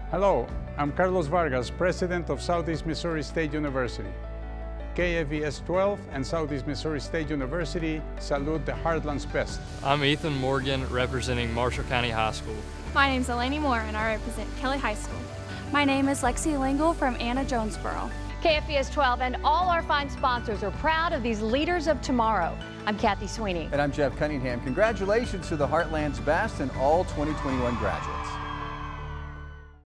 Hello, I'm Carlos Vargas, President of Southeast Missouri State University. KFES 12 and Southeast Missouri State University salute the Heartland's best. I'm Ethan Morgan, representing Marshall County High School. My name's Eleni Moore, and I represent Kelly High School. My name is Lexi Lingle from Anna Jonesboro. KFES 12 and all our fine sponsors are proud of these leaders of tomorrow. I'm Kathy Sweeney. And I'm Jeff Cunningham. Congratulations to the Heartland's best and all 2021 graduates.